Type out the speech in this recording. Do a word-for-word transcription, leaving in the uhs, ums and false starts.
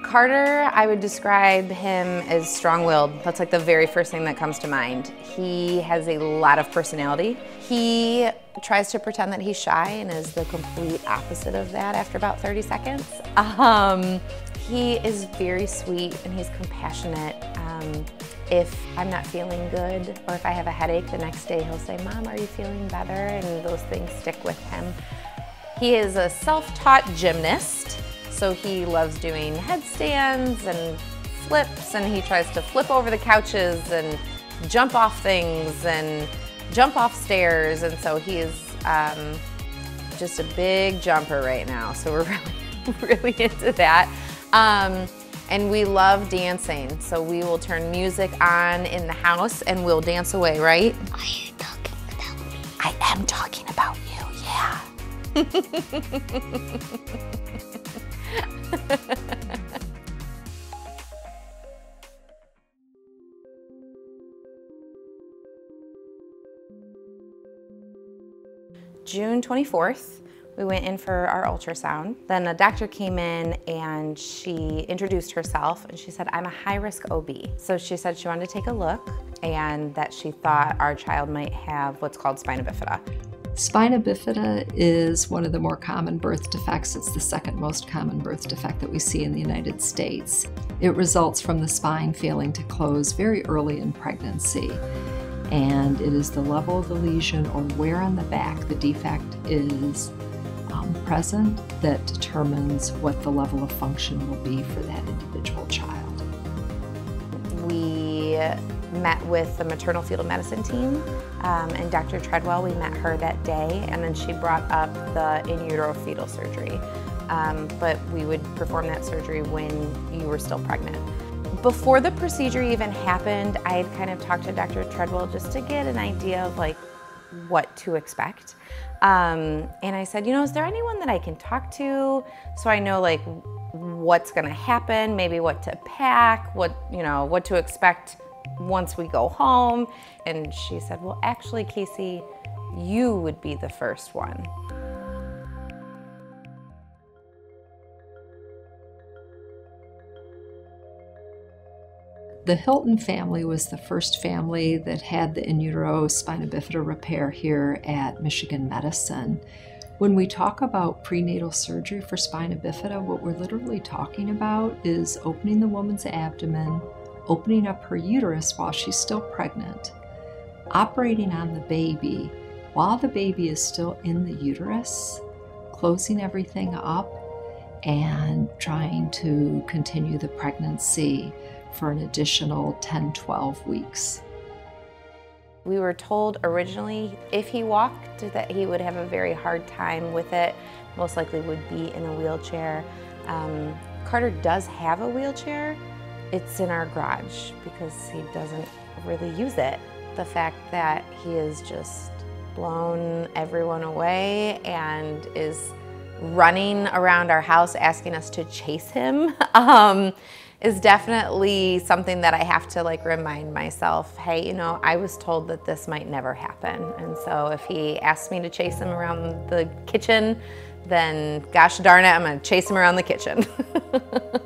Carter, I would describe him as strong-willed. That's like the very first thing that comes to mind. He has a lot of personality. He tries to pretend that he's shy and is the complete opposite of that after about thirty seconds. Um, he is very sweet and he's compassionate. Um, if I'm not feeling good or if I have a headache the next day, he'll say, "Mom, are you feeling better?" And those things stick with him. He is a self-taught gymnast. So he loves doing headstands and flips, and he tries to flip over the couches and jump off things and jump off stairs. And so he is um, just a big jumper right now. So we're really, really into that. Um, and we love dancing. So we will turn music on in the house and we'll dance away, right? Are you talking about me? I am talking about you, yeah. June twenty-fourth, we went in for our ultrasound. Then a doctor came in and she introduced herself and she said, "I'm a high-risk O B." So she said she wanted to take a look and that she thought our child might have what's called spina bifida. Spina bifida is one of the more common birth defects. It's the second most common birth defect that we see in the United States. It results from the spine failing to close very early in pregnancy. And it is the level of the lesion or where on the back the defect is um, present that determines what the level of function will be for that individual child. We met with the maternal-fetal medicine team um, and Doctor Treadwell. We met her that day and then she brought up the in-utero fetal surgery. Um, but we would perform that surgery when you were still pregnant. Before the procedure even happened, I had kind of talked to Doctor Treadwell just to get an idea of like what to expect. Um, and I said, you know, is there anyone that I can talk to so I know like what's gonna happen, maybe what to pack, what, you know, what to expect once we go home? And she said, well, actually, Casey, you would be the first one. The Hilton family was the first family that had the in-utero spina bifida repair here at Michigan Medicine. When we talk about prenatal surgery for spina bifida, what we're literally talking about is opening the woman's abdomen, opening up her uterus while she's still pregnant, operating on the baby while the baby is still in the uterus, closing everything up, and trying to continue the pregnancy for an additional ten, twelve weeks. We were told originally if he walked that he would have a very hard time with it, most likely would be in a wheelchair. Um, Carter does have a wheelchair. It's in our garage because he doesn't really use it. The fact that he has just blown everyone away and is running around our house asking us to chase him um, is definitely something that I have to like remind myself, hey, you know, I was told that this might never happen. And so if he asks me to chase him around the kitchen, then gosh darn it, I'm gonna chase him around the kitchen.